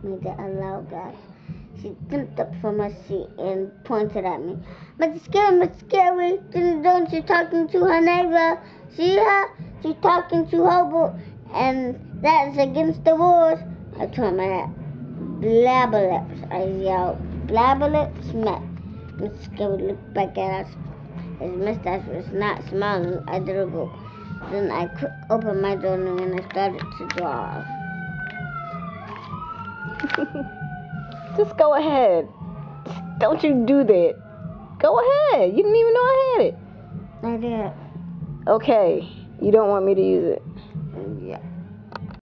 made it loud, guys. She jumped up from her seat and pointed at me. Miss Scary, don't you talking to her neighbor? See her? She's talking to Hobo, and that's against the rules. I told my hat. Blabberlips, I yelled. Blabberlips met. Miss Scary looked back at us. His mustache was not smiling adorable. Then I opened my journal and I started to draw. Just go ahead. Don't you do that. Go ahead. You didn't even know I had it. I did. Okay. You don't want me to use it.